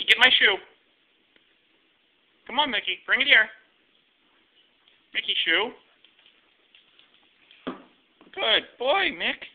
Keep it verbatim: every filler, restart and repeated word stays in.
Mickey, get my shoe. Come on, Mickey, bring it here. Mickey, shoe. Good boy, Mick.